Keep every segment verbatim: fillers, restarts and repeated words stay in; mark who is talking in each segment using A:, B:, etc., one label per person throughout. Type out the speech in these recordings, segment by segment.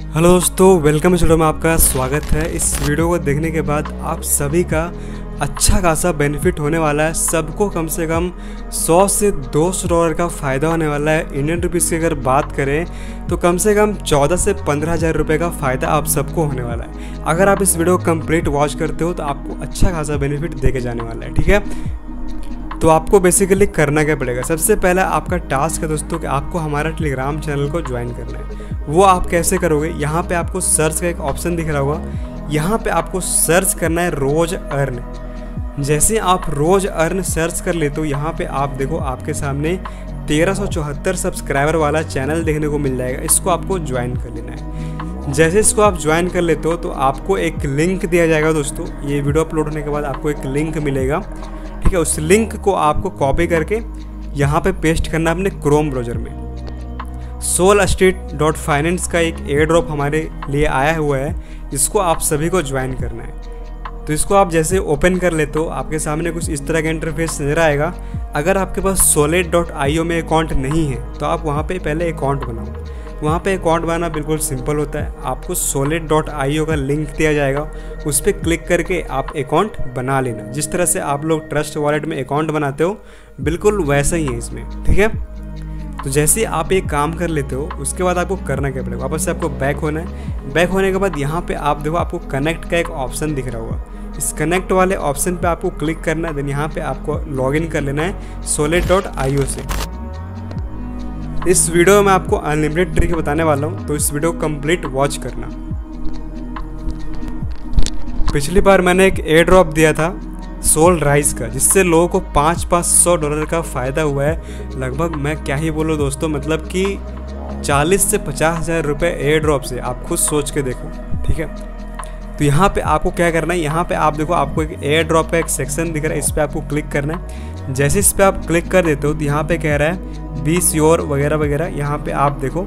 A: Hello दोस्तों, welcome इस video में आपका स्वागत है। इस वीडियो को देखने के बाद आप सभी का अच्छा खासा बेनिफिट होने वाला है। सबको कम से कम सौ से दो सौ डॉलर का फ़ायदा होने वाला है। इंडियन रुपीज़ की अगर बात करें तो कम से कम चौदह से पंद्रह हज़ार रुपये का फ़ायदा आप सबको होने वाला है। अगर आप इस वीडियो को कंप्लीट वॉच करते हो तो आपको अच्छा खासा बेनिफिट दे के जाने वाला है। ठीक है, तो आपको बेसिकली करना क्या पड़ेगा। सबसे पहला आपका टास्क है दोस्तों कि आपको हमारा टेलीग्राम चैनल को ज्वाइन करना है। वो आप कैसे करोगे, यहाँ पे आपको सर्च का एक ऑप्शन दिख रहा होगा। यहाँ पे आपको सर्च करना है रोज अर्न। जैसे आप रोज अर्न सर्च कर लेते हो, यहाँ पे आप देखो आपके सामने तेरह सौ चौहत्तर सब्सक्राइबर वाला चैनल देखने को मिल जाएगा। इसको आपको ज्वाइन कर लेना है। जैसे इसको आप ज्वाइन कर लेते हो तो आपको एक लिंक दिया जाएगा दोस्तों। ये वीडियो अपलोड होने के बाद आपको एक लिंक मिलेगा। ठीक है, उस लिंक को आपको कॉपी करके यहाँ पे पेस्ट करना अपने क्रोम ब्राउज़र में। सोल स्ट्रीट डॉट फाइनेंस का एक एयर ड्रॉप हमारे लिए आया हुआ है, इसको आप सभी को ज्वाइन करना है। तो इसको आप जैसे ओपन कर लेते हो, आपके सामने कुछ इस तरह का इंटरफेस नज़र आएगा। अगर आपके पास सोलेट डॉट आई ओ में अकाउंट नहीं है तो आप वहाँ पे पहले अकाउंट बनाओ। वहाँ पे अकाउंट बनाना बिल्कुल सिंपल होता है। आपको सोलेट डॉट आई ओ का लिंक दिया जाएगा, उस पर क्लिक करके आप अकाउंट बना लेना। जिस तरह से आप लोग ट्रस्ट वॉलेट में अकाउंट बनाते हो बिल्कुल वैसा ही है इसमें। ठीक है, तो जैसे आप एक काम कर लेते हो उसके बाद आपको करना क्या पड़ेगा, वापस से आपको बैक होना है। बैक होने के बाद यहाँ पे आप देखो आपको कनेक्ट का एक ऑप्शन दिख रहा होगा। इस कनेक्ट वाले ऑप्शन पे आपको क्लिक करना है। देन यहाँ पे आपको लॉगिन कर लेना है सोलेट डॉट आई ओ से। इस वीडियो में मैं आपको अनलिमिटेड ट्रिक बताने वाला हूँ, तो इस वीडियो को कंप्लीट वॉच करना। पिछली बार मैंने एक एयर ड्रॉप दिया था सोल राइज का, जिससे लोगों को पाँच पाँच सौ डॉलर का फ़ायदा हुआ है। लगभग मैं क्या ही बोलूँ दोस्तों, मतलब कि चालीस से पचास हज़ार रुपये एयर ड्रॉप से। आप खुद सोच के देखो। ठीक है, तो यहाँ पे आपको क्या करना है, यहाँ पे आप देखो आपको एक एयर ड्रॉप का एक सेक्शन दिख रहा है, इस पर आपको क्लिक करना है। जैसे इस पर आप क्लिक कर देते हो तो यहाँ पे कह रहा है बी श्योर वगैरह वगैरह। यहाँ पे आप देखो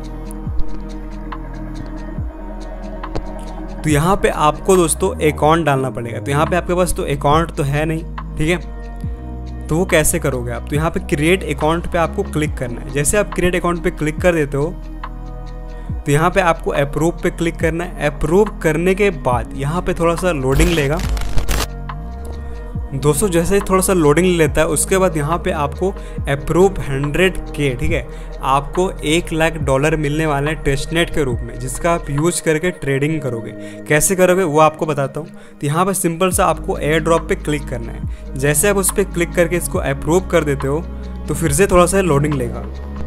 A: तो यहाँ पे आपको दोस्तों अकाउंट डालना पड़ेगा। तो यहाँ पे आपके पास तो अकाउंट तो है नहीं। ठीक है, तो वो कैसे करोगे आप, तो यहाँ पे क्रिएट अकाउंट पे आपको क्लिक करना है। जैसे आप क्रिएट अकाउंट पे क्लिक कर देते हो तो यहाँ पे आपको अप्रूव पे क्लिक करना है। अप्रूव करने के बाद यहाँ पे थोड़ा सा लोडिंग लेगा दोस्तों। जैसे ही थोड़ा सा लोडिंग लेता है उसके बाद यहाँ पे आपको अप्रूव हंड्रेड के, ठीक है, आपको एक लाख डॉलर मिलने वाले हैं टेस्टनेट के रूप में, जिसका आप यूज करके ट्रेडिंग करोगे। कैसे करोगे वो आपको बताता हूँ। तो यहाँ पे सिंपल सा आपको एयर ड्रॉप पे क्लिक करना है। जैसे आप उस पर क्लिक करके इसको अप्रूव कर देते हो तो फिर से थोड़ा सा लोडिंग लेगा।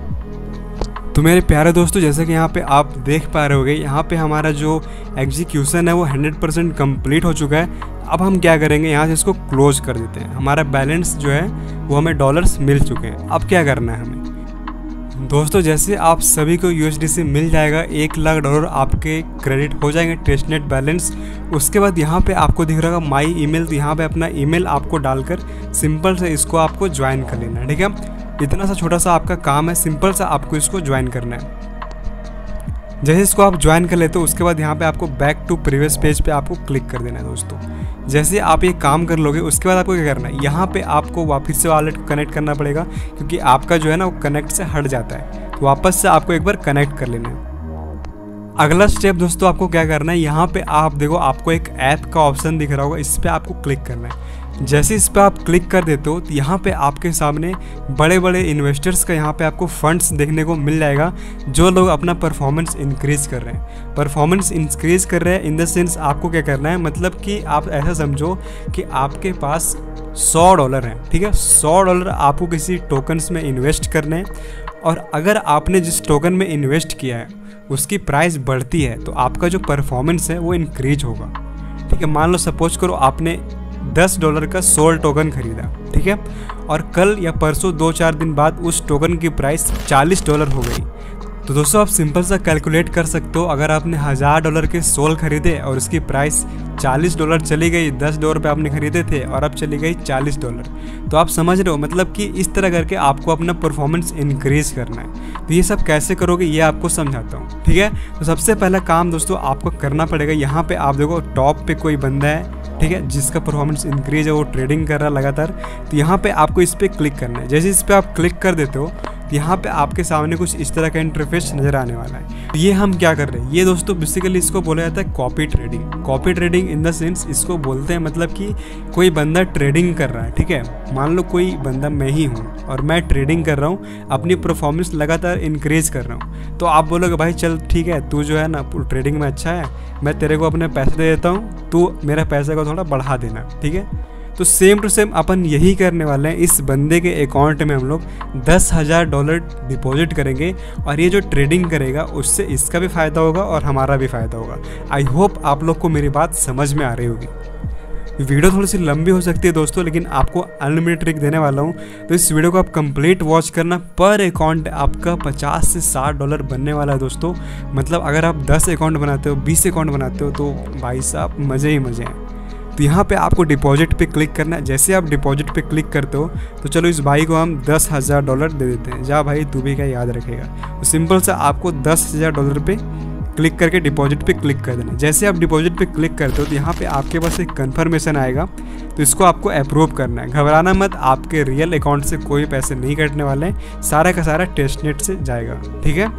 A: तो मेरे प्यारे दोस्तों, जैसे कि यहाँ पे आप देख पा रहे होगे, यहाँ पे हमारा जो एग्जीक्यूशन है वो हंड्रेड परसेंट कम्प्लीट हो चुका है। अब हम क्या करेंगे, यहाँ से इसको क्लोज कर देते हैं। हमारा बैलेंस जो है वो हमें डॉलर्स मिल चुके हैं। अब क्या करना है हमें दोस्तों, जैसे आप सभी को यू एस डी से मिल जाएगा, एक लाख डॉलर आपके क्रेडिट हो जाएंगे टेस्टनेट बैलेंस। उसके बाद यहाँ पे आपको दिख रहा होगा माई ईमेल। तो यहाँ पे अपना ईमेल आपको डालकर सिंपल से इसको आपको ज्वाइन कर लेना है। ठीक है, इतना सा छोटा सा आपका काम है, सिंपल सा आपको इसको ज्वाइन करना है। जैसे इसको आप ज्वाइन कर लेते हो उसके बाद यहाँ पे आपको बैक टू प्रीवियस पेज पे आपको क्लिक कर देना है दोस्तों। जैसे आप ये काम कर लोगे उसके बाद आपको क्या करना है, यहाँ पे आपको वापस से वॉलेट को कनेक्ट करना पड़ेगा, क्योंकि आपका जो है ना वो कनेक्ट से हट जाता है। तो वापस से आपको एक बार कनेक्ट कर लेना है। अगला स्टेप दोस्तों आपको क्या करना है, यहाँ पे आप देखो आपको एक ऐप का ऑप्शन दिख रहा होगा, इस पर आपको क्लिक करना है। जैसे इस पर आप क्लिक कर देते हो तो यहाँ पे आपके सामने बड़े बड़े इन्वेस्टर्स का यहाँ पे आपको फंड्स देखने को मिल जाएगा, जो लोग अपना परफॉर्मेंस इंक्रीज़ कर रहे हैं। परफॉर्मेंस इंक्रीज़ कर रहे हैं इन द सेंस आपको क्या करना है, मतलब कि आप ऐसा समझो कि आपके पास सौ डॉलर हैं। ठीक है, सौ डॉलर आपको किसी टोकन्स में इन्वेस्ट करने हैं, और अगर आपने जिस टोकन में इन्वेस्ट किया है उसकी प्राइस बढ़ती है तो आपका जो परफॉर्मेंस है वो इंक्रीज होगा। ठीक है, मान लो सपोज करो आपने दस डॉलर का सोल टोकन खरीदा, ठीक है, और कल या परसों दो चार दिन बाद उस टोकन की प्राइस चालीस डॉलर हो गई। तो दोस्तों आप सिंपल सा कैलकुलेट कर सकते हो, अगर आपने हज़ार डॉलर के सोल खरीदे और उसकी प्राइस चालीस डॉलर चली गई, दस डॉलर पे आपने खरीदे थे और अब चली गई चालीस डॉलर, तो आप समझ रहे हो, मतलब कि इस तरह करके आपको अपना परफॉर्मेंस इंक्रीज करना है। तो ये सब कैसे करोगे ये आपको समझाता हूँ। ठीक है, तो सबसे पहला काम दोस्तों आपको करना पड़ेगा, यहाँ पे आप देखो टॉप पे कोई बंदा है, ठीक है, जिसका परफॉर्मेंस इंक्रीज है, वो ट्रेडिंग कर रहा है लगातार। तो यहाँ पे आपको इस पर क्लिक करना है। जैसे इस पर आप क्लिक कर देते हो तो यहाँ पे आपके सामने कुछ इस तरह का इंटरफेस नज़र आने वाला है। तो ये हम क्या कर रहे हैं, ये दोस्तों बेसिकली इसको बोला जाता है copy trading. Copy trading in the sense इसको बोलते हैं मतलब कि कोई बंदा ट्रेडिंग कर रहा है, ठीक है। मान लो कोई बंदा मैं ही हूँ और मैं ट्रेडिंग कर रहा हूँ, अपनी परफॉर्मेंस लगातार इंक्रीज कर रहा हूँ। तो आप बोलोगे भाई चल ठीक है, तू जो है ना ट्रेडिंग में अच्छा है, मैं तेरे को अपने पैसे दे देता हूँ, तू मेरा पैसे को थोड़ा बढ़ा देना, ठीक है। तो सेम टू सेम अपन यही करने वाले हैं। इस बंदे के अकाउंट में हम लोग दस हज़ार डॉलर डिपॉजिट करेंगे और ये जो ट्रेडिंग करेगा उससे इसका भी फ़ायदा होगा और हमारा भी फ़ायदा होगा। आई होप आप लोग को मेरी बात समझ में आ रही होगी। वीडियो थोड़ी सी लंबी हो सकती है दोस्तों, लेकिन आपको अनलिमिटेड ट्रिक देने वाला हूँ, तो इस वीडियो को आप कंप्लीट वॉच करना। पर अकाउंट आपका पचास से साठ डॉलर बनने वाला है दोस्तों। मतलब अगर आप दस अकाउंट बनाते हो, बीस अकाउंट बनाते हो तो भाई साहब मज़े ही मज़े हैं। तो यहाँ पे आपको डिपॉजिट पे क्लिक करना है। जैसे आप डिपॉजिट पे क्लिक करते हो तो चलो इस भाई को हम दस हज़ार डॉलर दे देते हैं। जा भाई तू भी क्या याद रखेगा। तो सिंपल सा आपको दस हज़ार डॉलर पे क्लिक करके डिपॉजिट पे क्लिक कर देना। जैसे आप डिपॉजिट पे क्लिक करते हो तो यहाँ पे आपके पास एक कन्फर्मेशन आएगा, तो इसको आपको अप्रूव करना है। घबराना मत, आपके रियल अकाउंट से कोई पैसे नहीं कटने वाले हैं, सारा का सारा टेस्टनेट से जाएगा, ठीक है।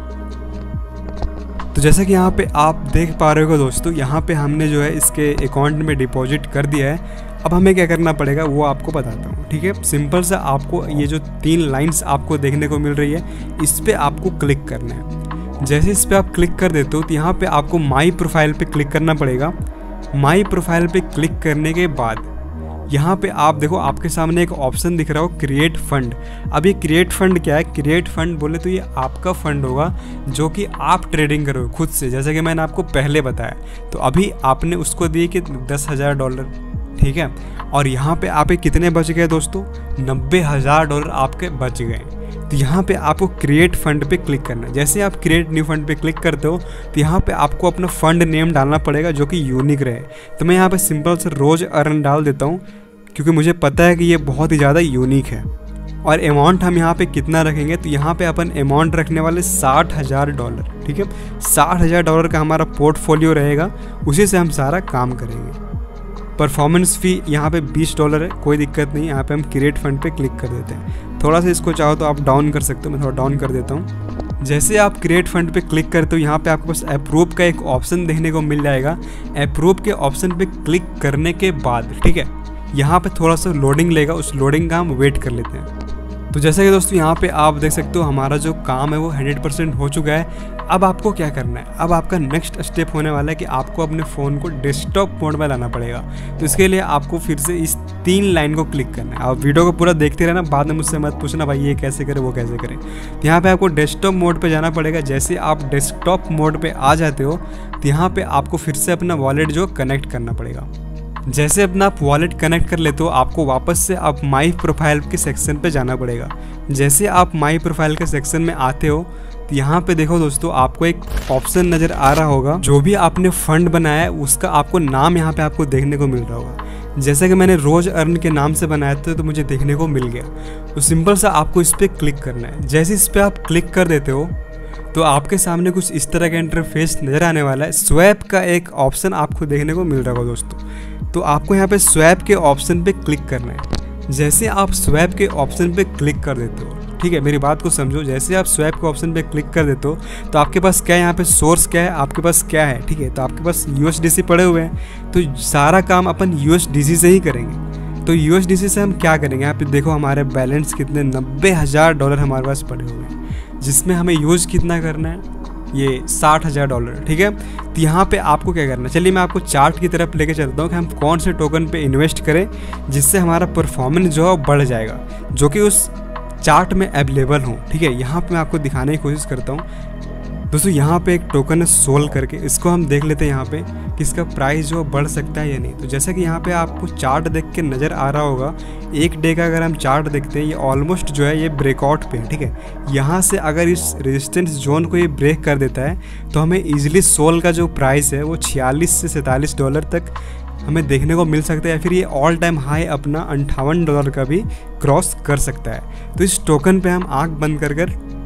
A: तो जैसा कि यहाँ पे आप देख पा रहे हो दोस्तों, यहाँ पे हमने जो है इसके अकाउंट में डिपॉजिट कर दिया है। अब हमें क्या करना पड़ेगा वो आपको बताता हूँ, ठीक है। सिंपल सा आपको ये जो तीन लाइंस आपको देखने को मिल रही है, इस पर आपको क्लिक करना है। जैसे इस पर आप क्लिक कर देते हो तो यहाँ पे आपको माई प्रोफाइल पे क्लिक करना पड़ेगा। माई प्रोफाइल पे क्लिक करने के बाद यहाँ पे आप देखो आपके सामने एक ऑप्शन दिख रहा हो क्रिएट फंड। अब ये क्रिएट फंड क्या है? क्रिएट फंड बोले तो ये आपका फंड होगा जो कि आप ट्रेडिंग करोगे खुद से, जैसे कि मैंने आपको पहले बताया। तो अभी आपने उसको दिए कि दस हज़ार डॉलर, ठीक है। और यहाँ पे आप कितने बच गए दोस्तों? नब्बे हज़ार डॉलर आपके बच गए। तो यहाँ पे आपको क्रिएट फंड पे क्लिक करना है। जैसे आप क्रिएट न्यू फंड पे क्लिक करते हो तो यहाँ पे आपको अपना फंड नेम डालना पड़ेगा जो कि यूनिक रहे। तो मैं यहाँ पे सिंपल से रोज अर्न डाल देता हूँ क्योंकि मुझे पता है कि ये बहुत ही ज़्यादा यूनिक है। और अमाउंट हम यहाँ पे कितना रखेंगे? तो यहाँ पे अपन अमाउंट रखने वाले साठ हज़ार डॉलर, ठीक है। साठ हज़ार डॉलर का हमारा पोर्टफोलियो रहेगा, उसी से हम सारा काम करेंगे। परफॉर्मेंस फ़ी यहाँ पे बीस डॉलर है, कोई दिक्कत नहीं। यहाँ पे हम क्रिएट फंड पे क्लिक कर देते हैं। थोड़ा सा इसको चाहो तो आप डाउन कर सकते हो, मैं थोड़ा डाउन कर देता हूँ। जैसे आप क्रिएट फंड पे क्लिक करते हो यहाँ पे आपके पास अप्रूव का एक ऑप्शन देखने को मिल जाएगा। अप्रूव के ऑप्शन पे क्लिक करने के बाद, ठीक है, यहाँ पे थोड़ा सा लोडिंग लेगा, उस लोडिंग का हम वेट कर लेते हैं। तो जैसे कि दोस्तों यहाँ पे आप देख सकते हो हमारा जो काम है वो हंड्रेड परसेंट हो चुका है। अब आपको क्या करना है? अब आपका नेक्स्ट स्टेप होने वाला है कि आपको अपने फ़ोन को डेस्कटॉप मोड में लाना पड़ेगा। तो इसके लिए आपको फिर से इस तीन लाइन को क्लिक करना है। आप वीडियो को पूरा देखते रहना, बाद में मुझसे मत पूछना भाई ये कैसे करें वो कैसे करें। तो यहाँ पे आपको डेस्कटॉप मोड पे जाना पड़ेगा। जैसे आप डेस्कटॉप मोड पे आ जाते हो तो यहाँ पे आपको फिर से अपना वॉलेट जो कनेक्ट करना पड़ेगा। जैसे अपना आप वॉलेट कनेक्ट कर लेते हो, आपको वापस से आप माई प्रोफाइल के सेक्शन पे जाना पड़ेगा। जैसे आप माई प्रोफाइल के सेक्शन में आते हो तो यहाँ पे देखो दोस्तों आपको एक ऑप्शन नज़र आ रहा होगा, जो भी आपने फंड बनाया है उसका आपको नाम यहाँ पे आपको देखने को मिल रहा होगा। जैसे कि मैंने रोज अर्न के नाम से बनाया था तो मुझे देखने को मिल गया। तो सिंपल सा आपको इस पर क्लिक करना है। जैसे इस पर आप क्लिक कर देते हो तो आपके सामने कुछ इस तरह का इंटरफेस नज़र आने वाला है। स्वैप का एक ऑप्शन आपको देखने को मिल रहा होगा दोस्तों। तो आपको यहाँ पे स्वैप के ऑप्शन पे क्लिक करना है। जैसे आप स्वैप के ऑप्शन पे क्लिक कर देते हो, ठीक है, मेरी बात को समझो। जैसे आप स्वैप के ऑप्शन पे क्लिक कर देते हो तो आपके पास क्या है, यहाँ पे सोर्स क्या है, आपके पास क्या है, ठीक है। तो आपके पास यूएसडीसी पड़े हुए हैं, तो सारा काम अपन यूएसडीसी से ही करेंगे। तो यूएसडीसी से हम क्या करेंगे? यहाँ पे देखो हमारे बैलेंस कितने, नब्बे हज़ार डॉलर हमारे पास पड़े हुए हैं, जिसमें हमें यूज़ कितना करना है, ये साठ हज़ार डॉलर, ठीक है। तो यहाँ पे आपको क्या करना है, चलिए मैं आपको चार्ट की तरफ लेके चलता हूँ कि हम कौन से टोकन पे इन्वेस्ट करें जिससे हमारा परफॉर्मेंस जो है बढ़ जाएगा, जो कि उस चार्ट में अवेलेबल हो, ठीक है। यहाँ पे मैं आपको दिखाने की कोशिश करता हूँ दोस्तों। यहाँ पे एक टोकन है सोल करके, इसको हम देख लेते हैं यहाँ पे कि इसका प्राइस जो बढ़ सकता है या नहीं। तो जैसा कि यहाँ पे आपको चार्ट देख के नज़र आ रहा होगा, एक डे का अगर हम चार्ट देखते हैं ये ऑलमोस्ट जो है ये ब्रेकआउट पे है, ठीक है। यहाँ से अगर इस रेजिस्टेंस जोन को ये ब्रेक कर देता है तो हमें ईजिली सोल का जो प्राइस है वो छियालीस से सैंतालीस डॉलर तक हमें देखने को मिल सकता है, या फिर ये ऑल टाइम हाई अपना अंठावन डॉलर का भी क्रॉस कर सकता है। तो इस टोकन पे हम आंख बंद कर कर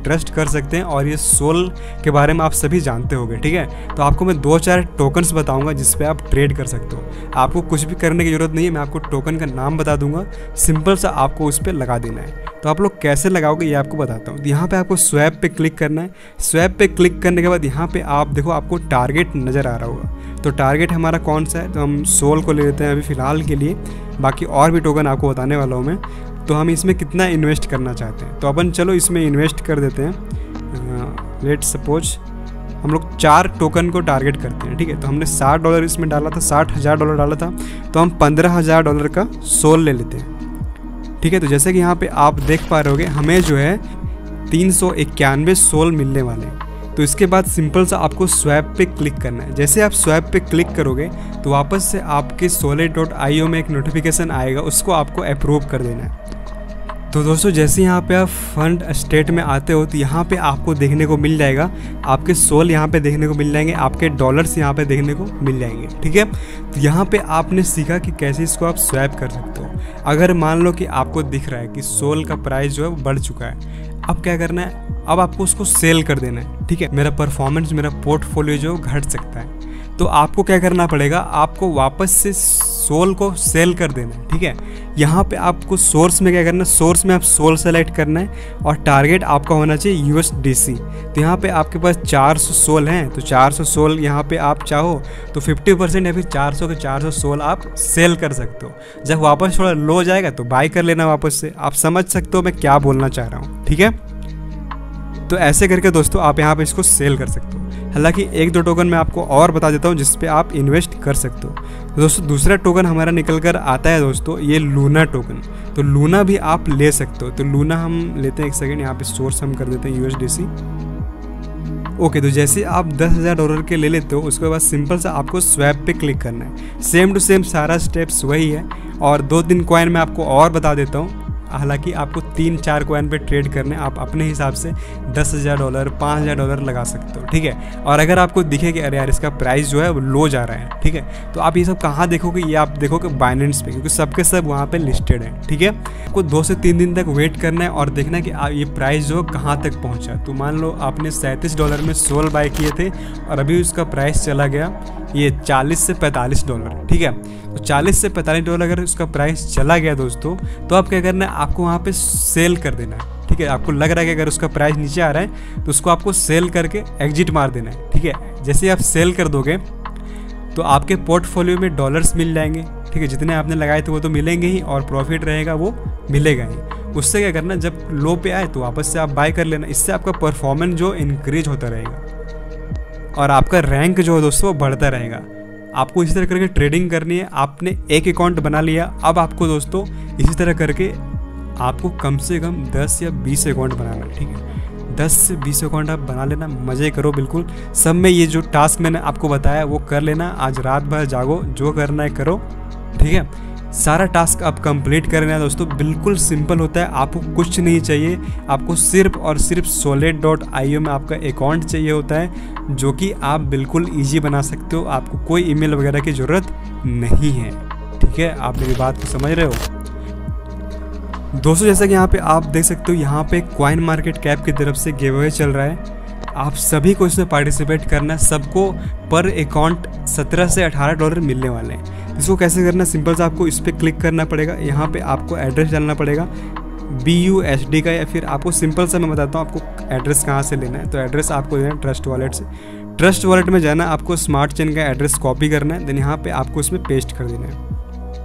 A: ट्रस्ट कर सकते हैं और ये सोल के बारे में आप सभी जानते होंगे, ठीक है। तो आपको मैं दो चार टोकन्स बताऊंगा जिस पे आप ट्रेड कर सकते हो। आपको कुछ भी करने की ज़रूरत नहीं है, मैं आपको टोकन का नाम बता दूंगा, सिंपल सा आपको उस पर लगा देना है। तो आप लोग कैसे लगाओगे ये आपको बताता हूँ। यहाँ पे आपको स्वैप पे क्लिक करना है। स्वैप पे क्लिक करने के बाद यहाँ पे आप देखो आपको टारगेट नज़र आ रहा होगा। तो टारगेट हमारा कौन सा है, तो हम सोल को ले लेते हैं अभी फ़िलहाल के लिए, बाकी और भी टोकन आपको बताने वाला हूँ मैं। तो हम इसमें कितना इन्वेस्ट करना चाहते हैं, तो अपन चलो इसमें इन्वेस्ट कर देते हैं। लेट सपोज हम लोग चार टोकन को टारगेट करते हैं, ठीक है। तो हमने साठ डॉलर इसमें डाला था, साठ हज़ार डॉलर डाला था, तो हम पंद्रह हज़ार डॉलर का सोल ले लेते हैं, ठीक है। तो जैसे कि यहाँ पे आप देख पा रहे होगे हमें जो है तीन सौ इक्यानवे सोल मिलने वाले हैं। तो इसके बाद सिंपल सा आपको स्वैप पे क्लिक करना है। जैसे आप स्वैप पे क्लिक करोगे तो वापस से आपके सोलेट डॉट आई ओ में एक नोटिफिकेशन आएगा, उसको आपको अप्रूव कर देना है। तो दोस्तों जैसे यहाँ पे आप फंड स्टेट में आते हो तो यहाँ पे आपको देखने को मिल जाएगा, आपके सोल यहाँ पे देखने को मिल जाएंगे, आपके डॉलर्स यहाँ पे देखने को मिल जाएंगे, ठीक है। तो यहाँ पे आपने सीखा कि कैसे इसको आप स्वैप कर सकते हो। अगर मान लो कि आपको दिख रहा है कि सोल का प्राइस जो है वो बढ़ चुका है, अब क्या करना है, अब आपको उसको सेल कर देना है, ठीक है। मेरा परफॉर्मेंस, मेरा पोर्टफोलियो जो घट सकता है, तो आपको क्या करना पड़ेगा, आपको वापस से सोल को सेल कर देना है, ठीक है। यहाँ पे आपको सोर्स में क्या करना है, सोर्स में आप सोल सेलेक्ट करना है और टारगेट आपका होना चाहिए यू एस डी सी। तो यहाँ पे आपके पास चार सौ सोल हैं, तो चार सौ सोल यहाँ पे आप चाहो तो पचास परसेंट या फिर चार सौ के चार सौ सोल आप सेल कर सकते हो। जब वापस थोड़ा लो हो जाएगा तो बाय कर लेना वापस से। आप समझ सकते हो मैं क्या बोलना चाह रहा हूँ, ठीक है। तो ऐसे करके दोस्तों आप यहाँ पे इसको सेल कर सकते हो। हालांकि एक दो टोकन मैं आपको और बता देता हूँ जिस पे आप इन्वेस्ट कर सकते हो। तो दोस्तों दूसरा टोकन हमारा निकल कर आता है दोस्तों, ये लूना टोकन। तो लूना भी आप ले सकते हो। तो लूना हम लेते हैं, एक सेकेंड, यहाँ पे सोर्स हम कर देते हैं U S D C. Okay, तो जैसे आप दस हज़ार डॉलर के ले लेते हो उसके बाद सिंपल सा आपको स्वैप पे क्लिक करना है। सेम टू सेम सारा स्टेप्स वही है। और दो तीन कॉइन मैं आपको और बता देता हूँ। हालांकि आपको तीन चार कॉइन पे ट्रेड करने, आप अपने हिसाब से दस हज़ार डॉलर पाँच हज़ार डॉलर लगा सकते हो, ठीक है। और अगर आपको दिखे कि अरे यार इसका प्राइस जो है वो लो जा रहा है, ठीक है, तो आप ये सब कहाँ देखोगे, ये आप देखोगे बाइनेंस पे, क्योंकि सबके सब वहाँ पे लिस्टेड है, ठीक है। आपको दो से तीन दिन तक वेट करना है और देखना है कि ये प्राइस जो कहाँ तक पहुँचा। तो मान लो आपने सैंतीस डॉलर में सोल बाय किए थे और अभी उसका प्राइस चला गया ये चालीस से पैंतालीस डॉलर, ठीक है। तो चालीस से पैंतालीस डॉलर अगर उसका प्राइस चला गया दोस्तों, तो आप क्या करना है, आपको वहाँ पे सेल कर देना है, ठीक है। आपको लग रहा है कि अगर उसका प्राइस नीचे आ रहा है तो उसको आपको सेल करके एग्जिट मार देना है, ठीक है। जैसे आप सेल कर दोगे तो आपके पोर्टफोलियो में डॉलर्स मिल जाएंगे, ठीक है। जितने आपने लगाए थे वो तो मिलेंगे ही और प्रॉफिट रहेगा वो मिलेगा ही। उससे क्या करना, जब लो पे आए तो वापस से आप बाय कर लेना। इससे आपका परफॉर्मेंस जो इंक्रीज होता रहेगा और आपका रैंक जो है दोस्तों वो बढ़ता रहेगा। आपको इसी तरह करके ट्रेडिंग करनी है। आपने एक अकाउंट बना लिया, अब आपको दोस्तों इसी तरह करके आपको कम से कम दस या बीस अकाउंट बनाना है, ठीक है। दस से बीस अकाउंट आप बना लेना, मज़े करो बिल्कुल। सब में ये जो टास्क मैंने आपको बताया वो कर लेना। आज रात भर जागो, जो करना है करो, ठीक है। सारा टास्क आप कंप्लीट करना है दोस्तों, बिल्कुल सिंपल होता है। आपको कुछ नहीं चाहिए, आपको सिर्फ और सिर्फ सोलेट डॉट आई ओ में आपका अकाउंट चाहिए होता है, जो कि आप बिल्कुल इजी बना सकते हो। आपको कोई ईमेल वगैरह की ज़रूरत नहीं है, ठीक है। आप मेरी बात को समझ रहे हो दोस्तों। जैसा कि यहाँ पे आप देख सकते हो, यहाँ पे कॉइन मार्केट कैप की तरफ से गिव अवे चल रहा है। आप सभी को इसमें पार्टिसिपेट करना है। सबको पर अकाउंट सत्रह से अठारह डॉलर मिलने वाले हैं। इसको कैसे करना, सिंपल से आपको इस पर क्लिक करना पड़ेगा। यहाँ पे आपको एड्रेस डालना पड़ेगा बी यू एस डी का, या फिर आपको सिंपल सा मैं बताता हूँ आपको एड्रेस कहाँ से लेना है। तो एड्रेस आपको देना है ट्रस्ट वॉलेट से। ट्रस्ट वॉलेट में जाना, आपको स्मार्ट चेन का एड्रेस कॉपी करना है, देन यहाँ पे आपको इसमें पेस्ट कर देना है।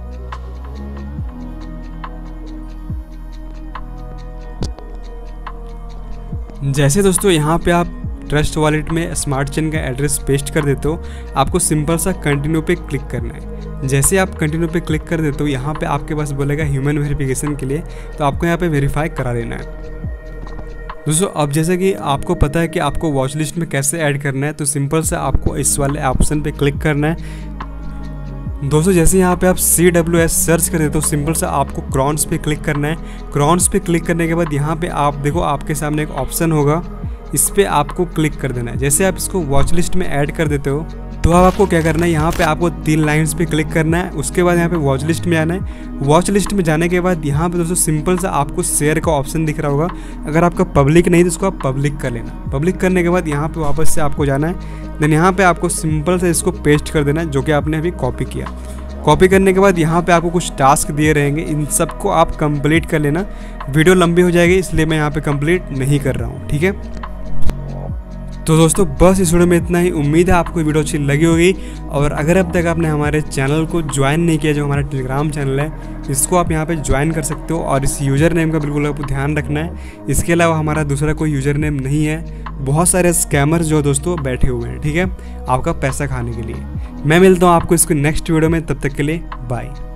A: जैसे दोस्तों यहाँ पे आप ट्रस्ट वॉलेट में स्मार्ट चेन का एड्रेस पेस्ट कर देते हो, आपको सिंपल सा कंटिन्यू पे क्लिक करना है। जैसे आप कंटिन्यू पे क्लिक कर देते हो, यहाँ पे आपके पास बोलेगा ह्यूमन वेरिफिकेशन के लिए, तो आपको यहाँ पे वेरीफाई करा देना है। दोस्तों अब जैसे कि आपको पता है कि आपको वॉच लिस्ट में कैसे ऐड करना है, तो सिंपल से आपको इस वाले ऑप्शन पे क्लिक करना है। दोस्तों जैसे यहाँ पे आप सी डब्ल्यू एस सर्च कर देते हो, सिंपल सा आपको क्रॉन्स पे क्लिक करना है। क्रॉन्स पे क्लिक करने के बाद यहाँ पे आप देखो आपके सामने एक ऑप्शन होगा, इस पर आपको क्लिक कर देना है। जैसे आप इसको वॉच लिस्ट में ऐड कर देते हो तो अब आपको क्या करना है, यहाँ पे आपको तीन लाइंस पे क्लिक करना है। उसके बाद यहाँ पे वॉच लिस्ट में आना है। वॉच लिस्ट में जाने के बाद यहाँ पे दोस्तों सिंपल सा आपको शेयर का ऑप्शन दिख रहा होगा। अगर आपका पब्लिक नहीं तो उसको आप पब्लिक कर लेना। पब्लिक करने के बाद यहाँ पे वापस से आपको जाना है। देन यहाँ पे आपको सिंपल से इसको पेस्ट कर देना है, जो कि आपने अभी कॉपी किया। कॉपी करने के बाद यहाँ पे आपको कुछ टास्क दिए रहेंगे, इन सबको आप कंप्लीट कर लेना। वीडियो लंबी हो जाएगी इसलिए मैं यहाँ पे कंप्लीट नहीं कर रहा हूँ, ठीक है। तो दोस्तों बस इस वीडियो में इतना ही। उम्मीद है आपको वीडियो अच्छी लगी होगी। और अगर अब तक आपने हमारे चैनल को ज्वाइन नहीं किया, जो हमारा टेलीग्राम चैनल है, इसको आप यहाँ पे ज्वाइन कर सकते हो। और इस यूज़र नेम का बिल्कुल आपको ध्यान रखना है। इसके अलावा हमारा दूसरा कोई यूज़र नेम नहीं है। बहुत सारे स्कैमर्स जो दोस्तों बैठे हुए हैं, ठीक है, आपका पैसा खाने के लिए। मैं मिलता हूँ आपको इसको नेक्स्ट वीडियो में, तब तक के लिए बाय।